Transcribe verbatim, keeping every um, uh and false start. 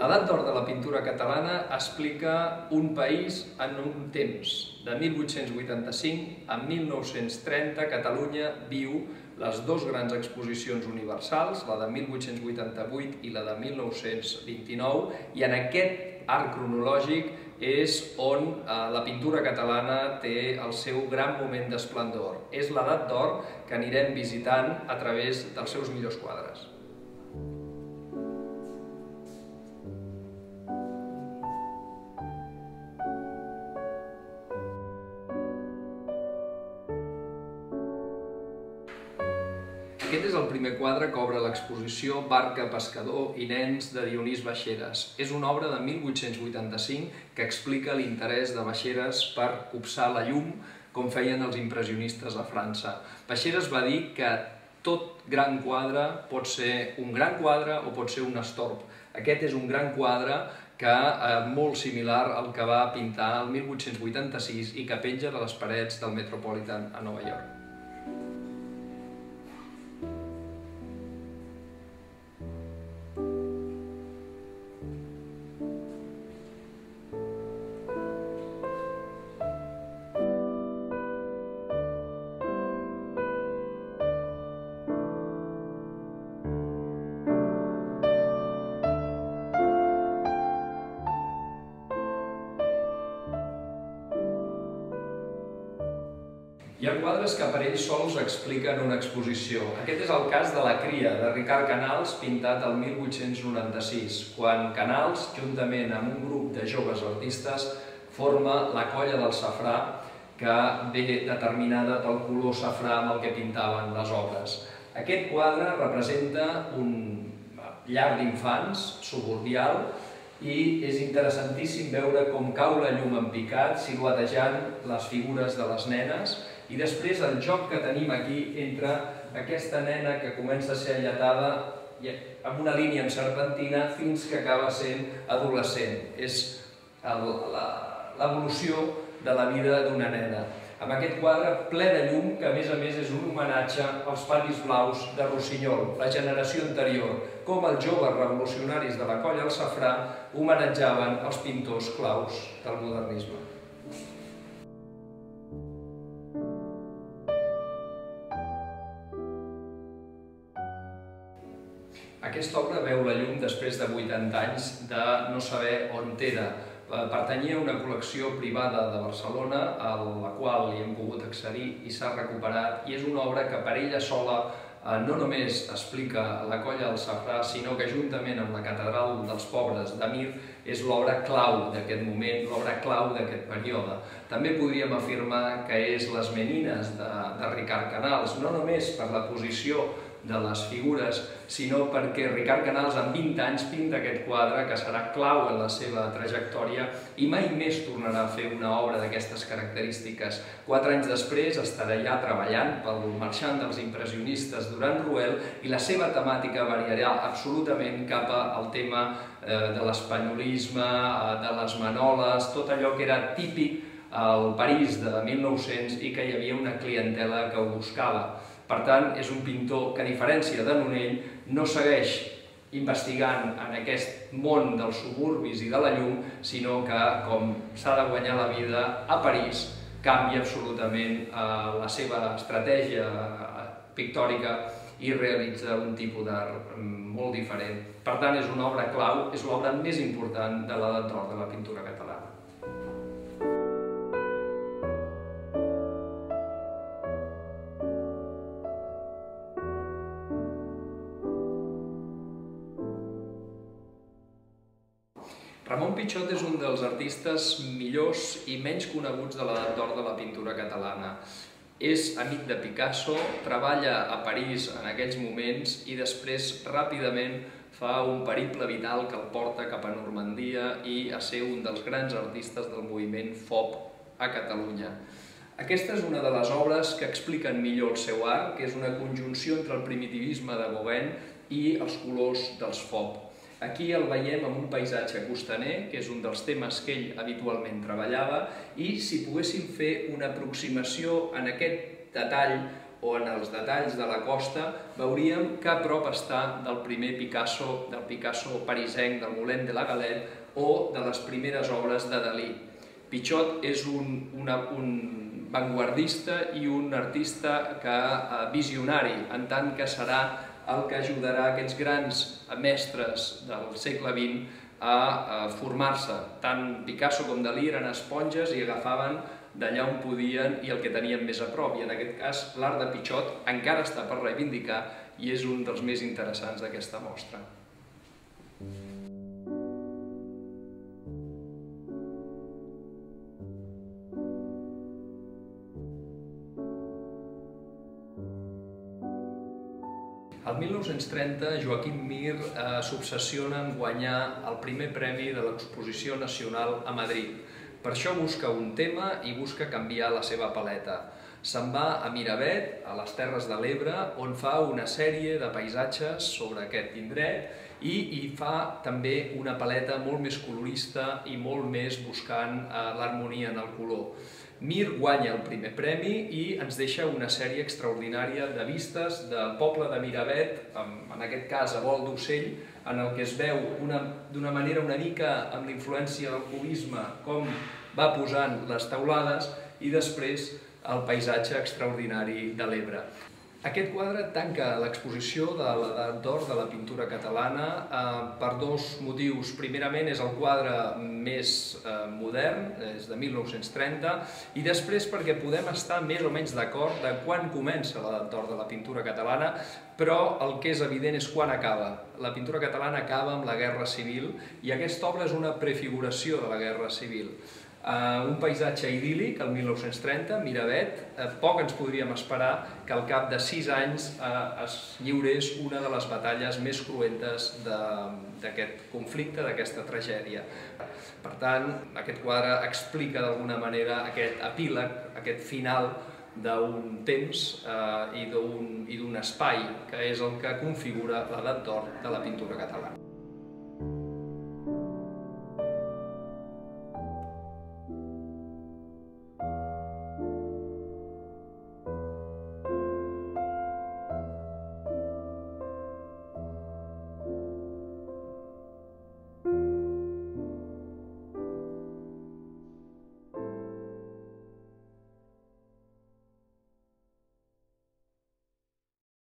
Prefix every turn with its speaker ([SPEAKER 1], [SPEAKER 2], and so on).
[SPEAKER 1] L'edat d'or de la pintura catalana explica un país en un temps. De mil vuit-cents vuitanta-cinc a mil nou-cents trenta, Catalunya viu les dues grans exposicions universals, la de mil vuit-cents vuitanta-vuit i la de mil nou-cents vint-i-nou, i en aquest arc cronològic és on la pintura catalana té el seu gran moment d'esplendor. És l'edat d'or que anirem visitant a través dels seus millors quadres. Aquest és el primer quadre que obre l'exposició Barca, pescador i nens de Dionís Baixeres. És una obra de mil vuit-cents vuitanta-cinc que explica l'interès de Baixeres per copsar la llum, com feien els impressionistes a França. Baixeres va dir que tot gran quadre pot ser un gran quadre o pot ser un estorb. Aquest és un gran quadre que molt similar al que va pintar el mil vuit-cents vuitanta-sis i que penja de les parets del Metropolitan a Nova York. Hi ha quadres que per ells sols expliquen una exposició. Aquest és el cas de La cria, de Ricard Canals, pintat el mil vuit-cents noranta-sis, quan Canals, juntament amb un grup de joves artistes, forma la Colla del Safrà, que ve determinada pel color safrà amb el que pintaven les obres. Aquest quadre representa un llar d'infants suburbial i és interessantíssim veure com cau la llum en picat, siluetejant les figures de les nenes, i després el joc que tenim aquí entre aquesta nena que comença a ser alletada amb una línia en serpentina fins que acaba sent adolescent. És l'evolució de la vida d'una nena. Amb aquest quadre ple de llum, que a més a més és un homenatge als patis blaus de Rossinyol, la generació anterior, com els joves revolucionaris de la Colla del Safrà homenatjaven els pintors claus del modernisme. Aquesta obra veu la llum després de vuitanta anys de no saber on era. Pertanyia a una col·lecció privada de Barcelona, a la qual hi hem pogut accedir i s'ha recuperat, i és una obra que per ella sola no només explica la Colla del Safrà, sinó que juntament amb la Catedral dels Pobres de Mir és l'obra clau d'aquest moment, l'obra clau d'aquest període. També podríem afirmar que és Les Menines de Ricard Canals, no només per la posició de les figures, sinó perquè Ricard Canals amb vint anys pinta aquest quadre que serà clau en la seva trajectòria i mai més tornarà a fer una obra d'aquestes característiques. Quatre anys després estarà ja treballant pel marxant dels impressionistes Duran Ruel i la seva temàtica variarà absolutament cap al tema de l'espanyolisme, de les manoles, tot allò que era típic al París de mil nou-cents i que hi havia una clientela que ho buscava. Per tant, és un pintor que, a diferència de Nonell, no segueix investigant en aquest món dels suburbis i de la llum, sinó que, com s'ha de guanyar la vida a París, canvia absolutament la seva estratègia pictòrica i realitza un tipus d'art molt diferent. Per tant, és una obra clau, és l'obra més important de l'edat d'or de la pintura catalana. Ramon Pichot és un dels artistes millors i menys coneguts de l'edat d'or de la pintura catalana. És amic de Picasso, treballa a París en aquells moments i després ràpidament fa un periple vital que el porta cap a Normandia i a ser un dels grans artistes del moviment F O P a Catalunya. Aquesta és una de les obres que expliquen millor el seu art, que és una conjunció entre el primitivisme de Gauguin i els colors dels F O P. Aquí el veiem amb un paisatge costaner, que és un dels temes que ell habitualment treballava, i si poguéssim fer una aproximació en aquest detall o en els detalls de la costa, veuríem que a prop està del primer Picasso, del Picasso parisenc, del Moulin de la Galette, o de les primeres obres de Dalí. Pichot és un, una, un vanguardista i un artista que, eh, visionari, en tant que serà el que ajudarà aquests grans mestres del segle vint a, a formar-se. Tant Picasso com Dalí eren esponges i agafaven d'allà on podien i el que tenien més a prop. I en aquest cas l'art de Pichot encara està per reivindicar i és un dels més interessants d'aquesta mostra. El mil nou-cents trenta, Joaquim Mir eh, s'obsessiona en guanyar el primer premi de l'Exposició Nacional a Madrid. Per això busca un tema i busca canviar la seva paleta. Se'n va a Miravet, a les Terres de l'Ebre, on fa una sèrie de paisatges sobre aquest indret i hi fa també una paleta molt més colorista i molt més buscant eh, l'harmonia en el color. Mir guanya el primer premi i ens deixa una sèrie extraordinària de vistes del poble de Miravet, en aquest cas a vol d'ocell, en el que es veu d'una manera una mica amb l'influència del cubisme com va posant les teulades i després el paisatge extraordinari de l'Ebre. Aquest quadre tanca l'exposició de l'edat d'or de la pintura catalana eh, per dos motius. Primerament és el quadre més eh, modern, és de mil nou-cents trenta, i després perquè podem estar més o menys d'acord de quan comença l'edat d'or de la pintura catalana, però el que és evident és quan acaba. La pintura catalana acaba amb la Guerra Civil i aquesta obra és una prefiguració de la Guerra Civil. Uh, un paisatge idíl·lic, el mil nou-cents trenta, Miravet, uh, poc ens podríem esperar que al cap de sis anys uh, es lliurés una de les batalles més cruentes d'aquest conflicte, d'aquesta tragèdia. Per tant, aquest quadre explica d'alguna manera aquest epíleg, aquest final d'un temps uh, i d'un espai, que és el que configura l'edat d'or de la pintura catalana.